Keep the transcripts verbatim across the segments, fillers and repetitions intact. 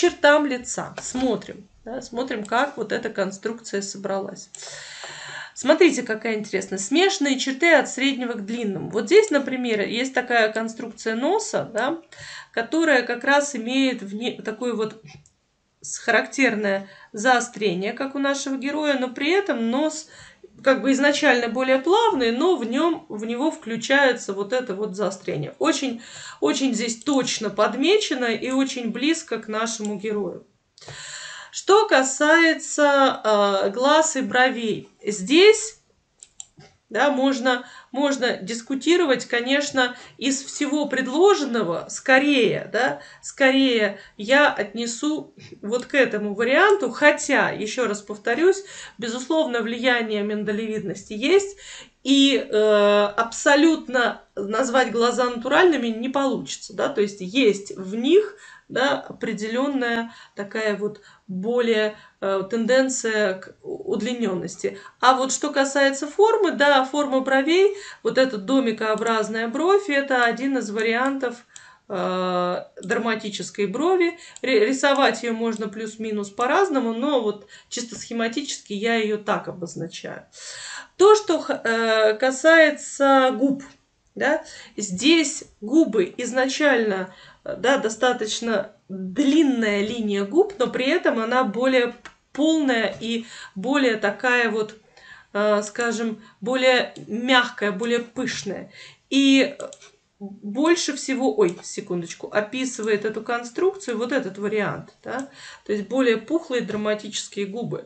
чертам лица. Смотрим, да, смотрим, как вот эта конструкция собралась. Смотрите, какая интересная. Смешанные черты от среднего к длинному. Вот здесь, например, есть такая конструкция носа, да, которая как раз имеет вне, такое вот характерное заострение, как у нашего героя, но при этом нос как бы изначально более плавный, но в нем, в него включается вот это вот заострение. Очень, очень здесь точно подмечено и очень близко к нашему герою. Что касается э, глаз и бровей, здесь, да, можно, можно дискутировать, конечно, из всего предложенного, скорее, да, скорее я отнесу вот к этому варианту, хотя, еще раз повторюсь, безусловно, влияние миндалевидности есть, и э, абсолютно назвать глаза натуральными не получится, да, то есть есть в них, да, определенная такая вот более э, тенденция к удлиненности. А вот что касается формы, да, форма бровей, вот эта домикообразная бровь, это один из вариантов э, дерматической брови. Рисовать ее можно плюс-минус по-разному, но вот чисто схематически я ее так обозначаю. То, что э, касается губ, да, здесь губы изначально, да, достаточно длинная линия губ, но при этом она более полная и более такая вот, э, скажем, более мягкая, более пышная. И больше всего, ой, секундочку, описывает эту конструкцию вот этот вариант, да, то есть более пухлые драматические губы.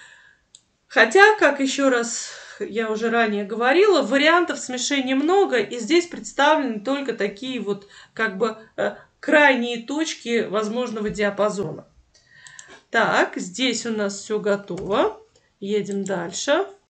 Хотя, как еще раз я уже ранее говорила, вариантов смешения много, и здесь представлены только такие вот как бы э, крайние точки возможного диапазона. Так, здесь у нас все готово. Едем дальше.